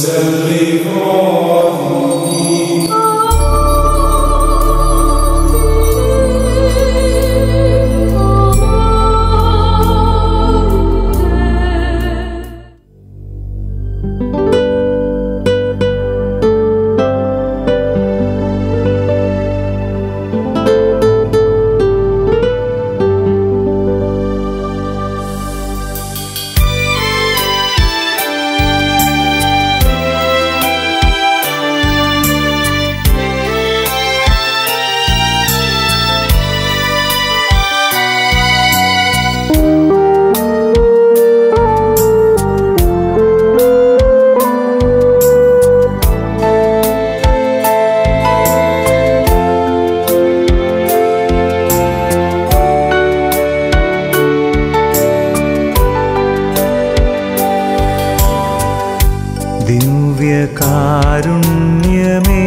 ദിവ്യകാരുണ്യമേ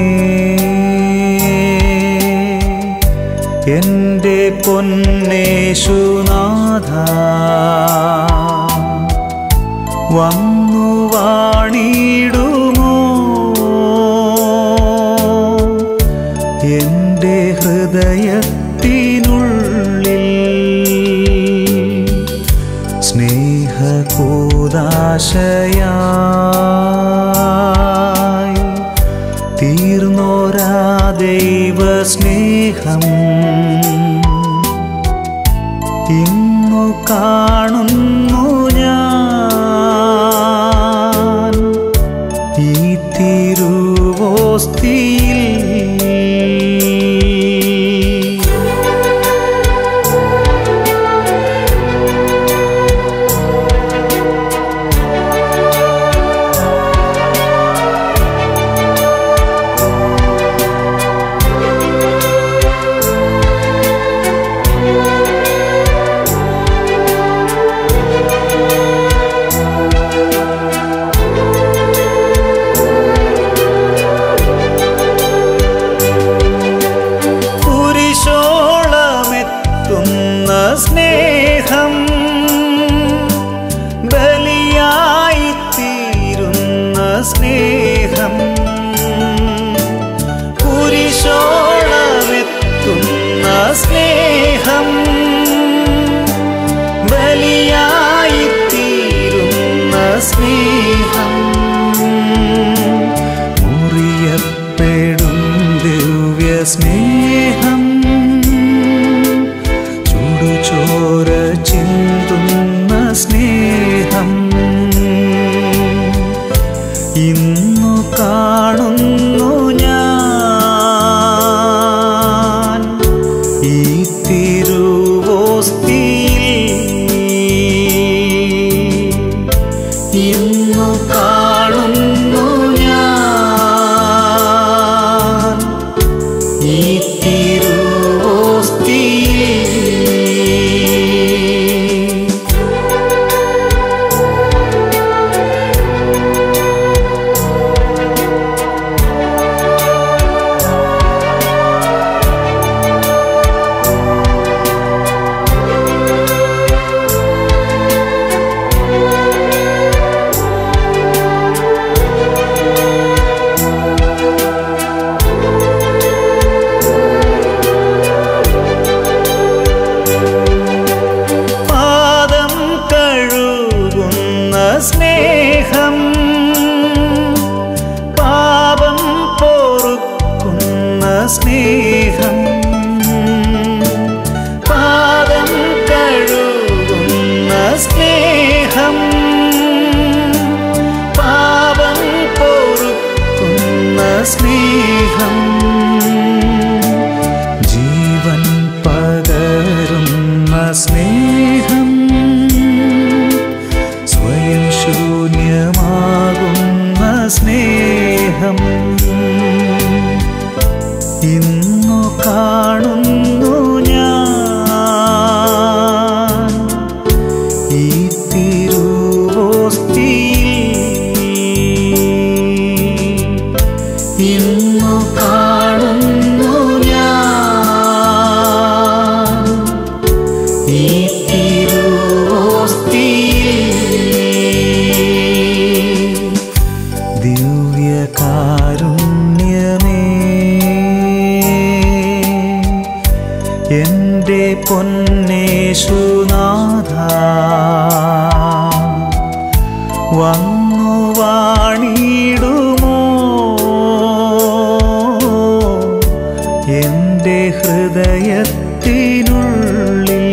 എൻ്റെ പൊന്നേശുനാഥ വന്നു വാണിടുമോ എൻ്റെ ഹൃദയത്തിനുള്ളിൽ സ്നേഹകൂദാശയായി തീർന്നോരാ ദൈവസ്നേഹം ഇന്നു കാണുന്നു ഞാൻ ഈ തിരുവോസ്തിയിൽ. സ്നേഹം ബലിയായി തീരുന്ന സ്നേഹം കുരിശോളമെത്തുന്ന സ്നേഹം ബലിയായി തീരുന്ന സ്നേഹം മുറിയപ്പെടും ദിവ്യ സ്നേഹം ചോര ചിന്തുന്ന സ്നേഹം ഇന്നു കാണുന്നു ഞാൻ ഈ തിരുവോസ്തിയിൽ. ഇന്നു കാണുന്നു ഞാൻ ഈ തിരുവോസ്തിയിൽ. സ്നേഹം പാപം പൊറുക്കുന്ന സ്നേഹം പാദം കഴുകുന്ന സ്നേഹം പാപം പൊറുക്കുന്ന സ്നേഹം ജീവൻ പകരുന്ന സ്നേഹം ശൂന്യമാകുന്ന സ്നേഹം ഇന്നു കാണുന്നു ഞാൻ ഈ തിരുവോസ്തിയിൽ. ഇന്നു കാണുന്നു ഞാൻ ഈ തിരുവോസ്തിയിൽ. വന്നു വാണിടുമോ എൻ്റെ ഹൃദയത്തിനുള്ളിൽ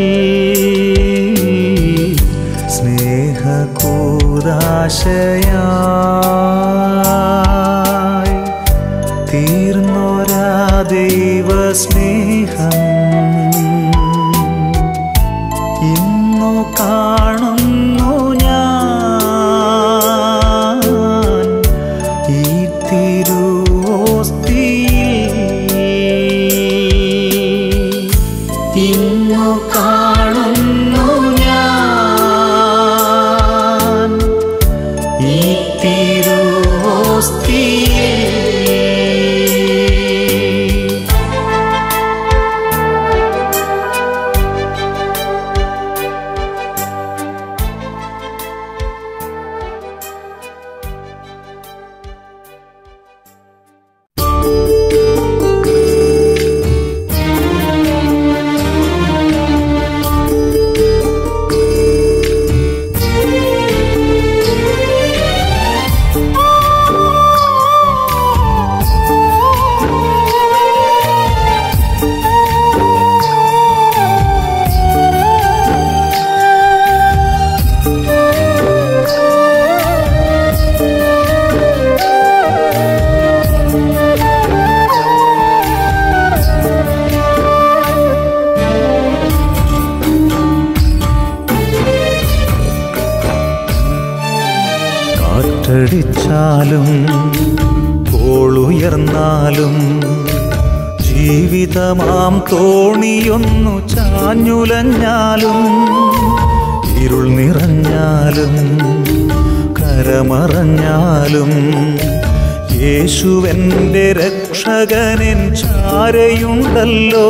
സ്നേഹകൂദാശയായി തീർന്നൊരാ ദൈവസ്നേഹം ഇന്നു കാണുന്നു ഞാൻ ഈ തിരുവോസ്തിയിൽ. ഇന്നു കാണുന്നു ഞാൻ ഈ തിരുവോസ്തിയിൽ. കാറ്റടിച്ചാലും കോളുയർന്നാലും ജീവിതമാം തോണിയൊന്നു ചാഞ്ഞുലഞ്ഞാലും ഇരുൾ നിറഞ്ഞാലും കരമറഞ്ഞാലും യേശുവെൻ്റെ രക്ഷകനെൻ ചാരയുണ്ടല്ലോ.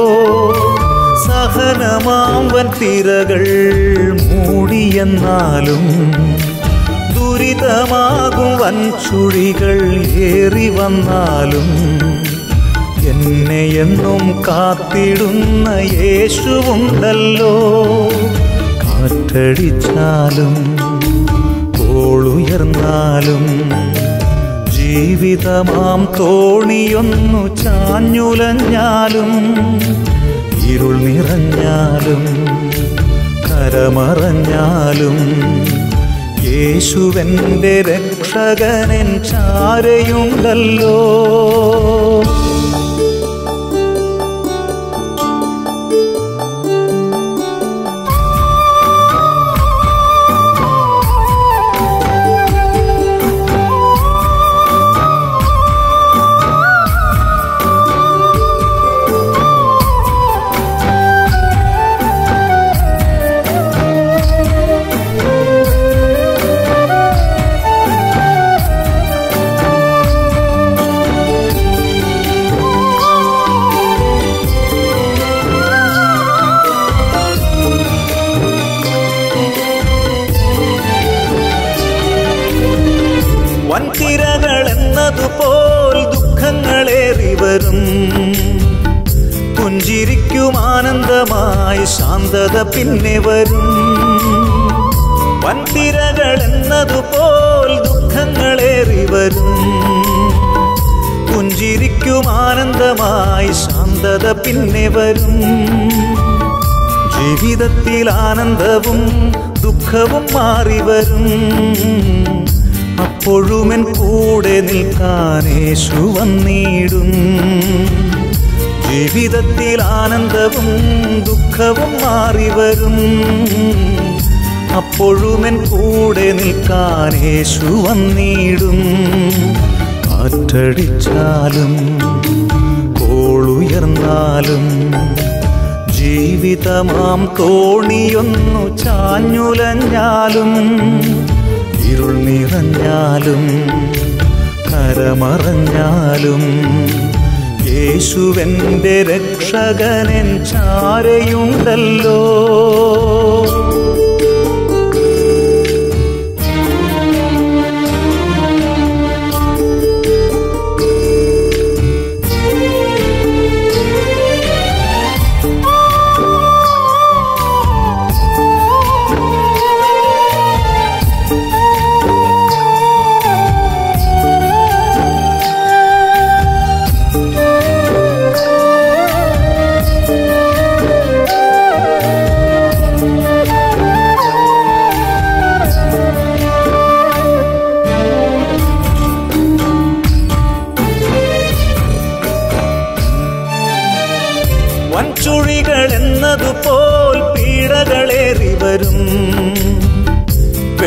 സഹനമാം വൻ തിരകൾ മൂടിയെന്നാലും ദുരിതമാകും വൻ ചുഴികൾ ഏറി വന്നാലും എന്നെ എന്നും കാത്തിടുന്ന യേശുവുണ്ടല്ലോ. കാറ്റടിച്ചാലും കോളുയർന്നാലും ജീവിതമാം തോണിയൊന്നു ചാഞ്ഞുലഞ്ഞാലും ഇരുൾ നിറഞ്ഞാലും കരമറഞ്ഞാലും യേശുവെൻ്റെ രക്ഷകനെൻ ചാരയുണ്ടല്ലോ. വൻതിരകളെന്നതുപോൽ ദുഃഖങ്ങളേറി വരും, പുഞ്ചിരിക്കും ആനന്ദമായി ശാന്തത പിന്നെ വരും. വൻതിരകളെന്നതുപോൽ ദുഃഖങ്ങളേറി വരും, പുഞ്ചിരിക്കും ആനന്ദമായി ശാന്തത പിന്നെ വരും. ജീവിതത്തിൽ ആനന്ദവും ദുഃഖവും മാറി വരും, അപ്പോഴുമെൻ കൂടെ നിൽക്കാൻ യേശു വന്നിടും. ജീവിതത്തിൽ ആനന്ദവും ദുഃഖവും മാറി വരും, അപ്പോഴുമെൻ കൂടെ നിൽക്കാൻ യേശു വന്നിടും. കാറ്റടിച്ചാലും കോളുയർന്നാലും ജീവിതമാം തോണിയൊന്നു ചാഞ്ഞുലഞ്ഞാലും ഇരുൾ നിറഞ്ഞാലും കരമറഞ്ഞാലും യേശുവെൻ്റെ രക്ഷകനെൻ ചാരയുണ്ടല്ലോ.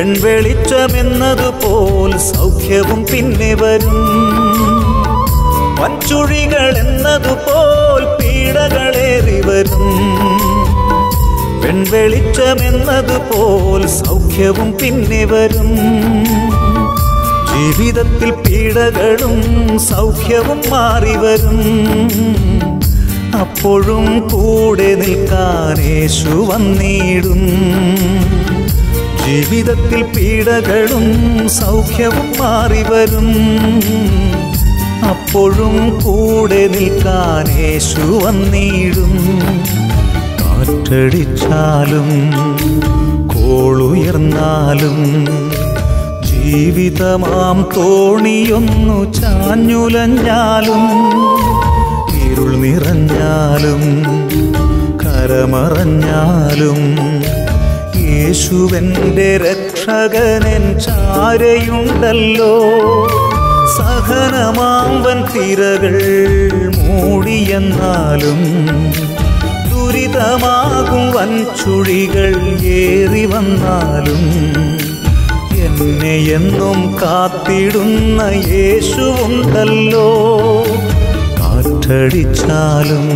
വെൺവെളിച്ചമെന്നതുപോൽ സൗഖ്യവും പിന്നെ വരും. വൻചുഴികൾ എന്നതുപോൽ പീഡകളേറി വരും. വെൺവെളിച്ചമെന്നതുപോൽ സൗഖ്യവും പിന്നെ വരും. ജീവിതത്തിൽ പീഡകളും സൗഖ്യവും മാറി വരും. അപ്പോഴും കൂടെ നിൽക്കാൻ യേശു വന്നിടും. ജീവിതത്തിൽ പീഡകളും സൗഖ്യവും മാറി വരും. അപ്പോഴും കൂടെ നിൽക്കാൻ യേശു വന്നിടും. കാറ്റടിച്ചാലും കോളുയർന്നാലും ജീവിതമാം തോണിയൊന്നു ചാഞ്ഞുലഞ്ഞാലും ഇരുൾ നിറഞ്ഞാലും കരമറഞ്ഞാലും യേശുവെൻ്റെ രക്ഷകനൻ ചാരയുണ്ടല്ലോ. സഹനമാമ്പൻ തിരകൾ മൂടിയെന്നാലും ദുരിതമാകും വൻചുഴികൾ ഏറി വന്നാലും എന്നെ എന്നും കാത്തിടുന്ന യേശുവുണ്ടല്ലോ. കാറ്റടിച്ചാലും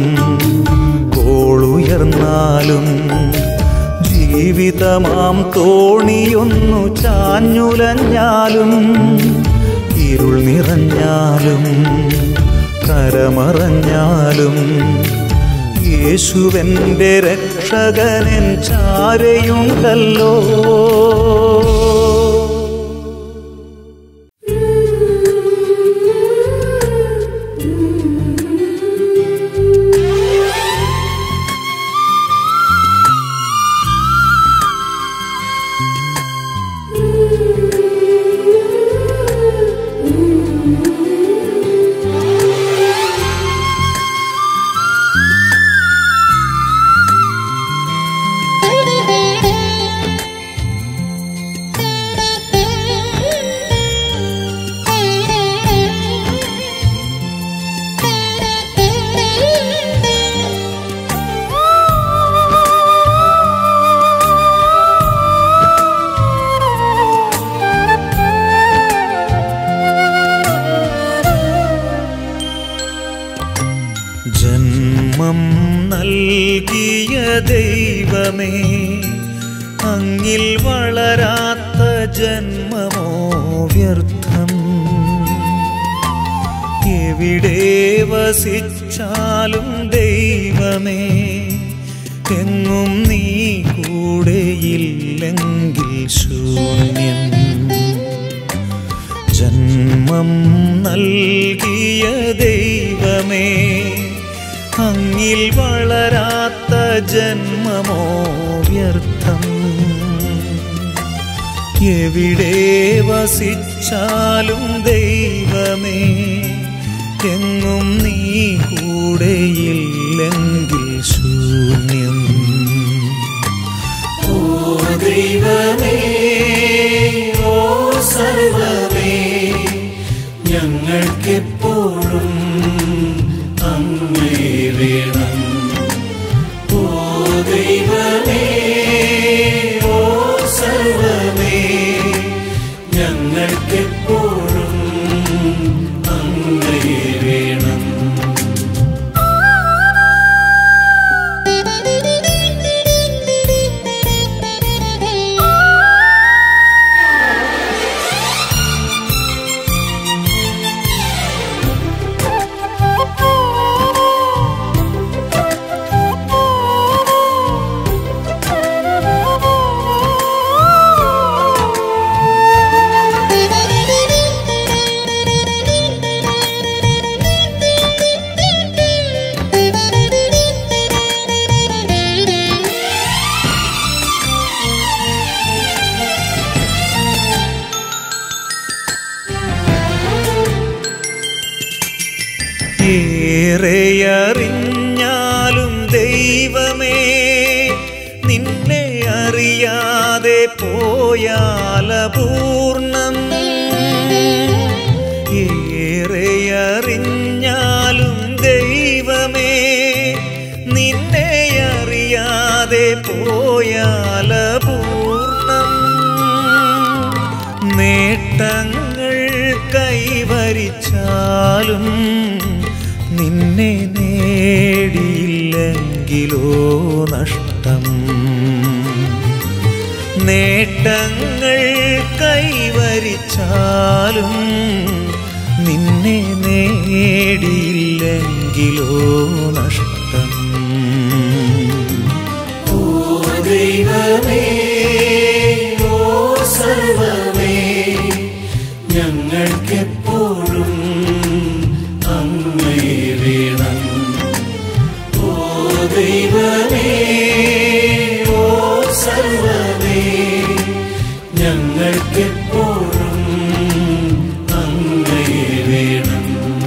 കോളുയർന്നാലും ജീവിതമാം തോണിയൊന്നു ചാഞ്ഞുലഞ്ഞാലും ഇരുൾ നിറഞ്ഞാലും കരമറഞ്ഞാലും യേശുവെൻ്റെ രക്ഷകനൻ ചാരയുണ്ടല്ലോ. ജന്മം നൽകിയ ദൈവമേ, അങ്ങിൽ വളരാത്ത ജന്മമോ വ്യർത്ഥം. എവിടെ വസിച്ചാലും ദൈവമേ, എങ്ങും നീ കൂടെയില്ലെങ്കിൽ ശൂന്യം. ജന്മം നൽകിയ ദൈവമേ, അങ്ങിൽ വളരാത്ത ജന്മമോ വ്യർത്ഥം. എവിടെ വസിച്ചാലും ദൈവമേ, എങ്ങും നീ കൂടെയില്ലെങ്കിൽ ശൂന്യം. ഓ ദൈവമേ, ഓ സർവ്വമേ, ഞങ്ങൾക്കെപ്പോഴും അങ്ങേ വേണം. ഓ ദൈവമേ, ഓ സർവ്വമേ, ഞങ്ങൾക്കെപ്പോഴും അങ്ങേ വേണം. ഏറെയറിഞ്ഞാലും ദൈവമേ, നിന്നെ അറിയാതെ പോയാലപൂർണം. ഏറെയറിഞ്ഞാലും ദൈവമേ, നിന്നെ അറിയാതെ പോയാലപൂർണം. നേട്ടങ്ങൾ കൈവരിച്ചാലും നിന്നെ നേടിയില്ലെങ്കിലോ നഷ്ടം. നേട്ടങ്ങൾ കൈവരിച്ചാലും നിന്നെ നേടിയില്ലെങ്കിലോ നഷ്ടം. ഓ ദൈവമേ, ഓ സർവ്വമേ, ഞങ്ങൾക്കെപ്പോഴും അങ്ങയെ വേണം. ഓ ദൈവമേ, ഓ സർവ്വമേ, ഞങ്ങൾക്കെപ്പോഴും അങ്ങയെ വേണം.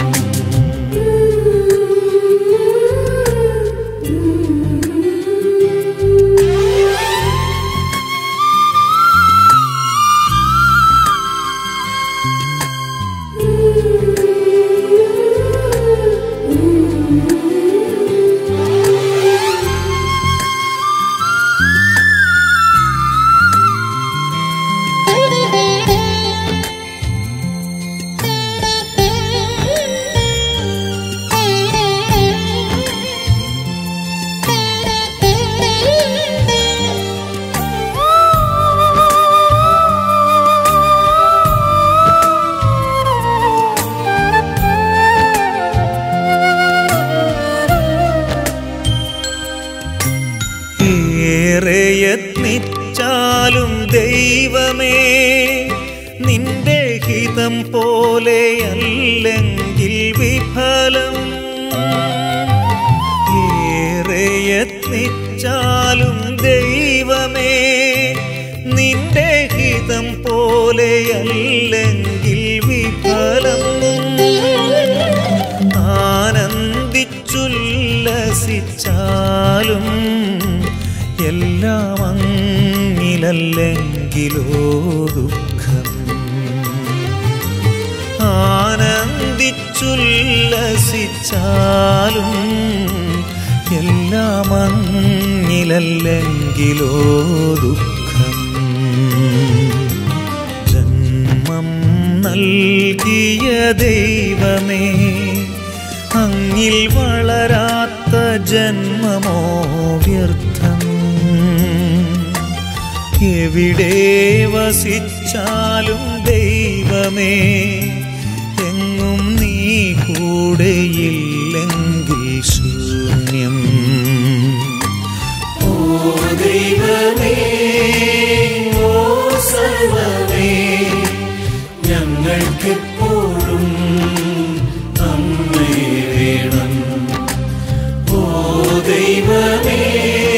ഏറെ യത്നിച്ചാലും ദൈവമേ നിന്റെ ഹിതം പോലെയല്ലെങ്കിൽ വിഫലം. ഏറെ യത്നിച്ചാലും ദൈവമേ നിന്റെ ഹിതം പോലെയല്ലെങ്കിൽ വിഫലം. ആനന്ദിച്ചുല്ലസിച്ചാലും എല്ലാം അങ്ങിലല്ലെങ്കിലോ ദുഃഖം. ആനന്ദിച്ചുല്ലസിച്ചാലും എല്ലാം അങ്ങിലല്ലെങ്കിലോ ദുഃഖം. ജന്മം നൽകിയ ദൈവമേ, അങ്ങിൽ വളരാത്ത ജന്മമോ വ്യർത്ഥം. എവിടെ വസിച്ചാലും ദൈവമേ, എങ്ങും നീ കൂടെയില്ലെങ്കിൽ ശൂന്യം. ഓ ദൈവമേ, ഓ സർവ്വമേ, ഞങ്ങൾക്കെപ്പോഴും അങ്ങയെ വേണം. ഓ ദൈവമേ,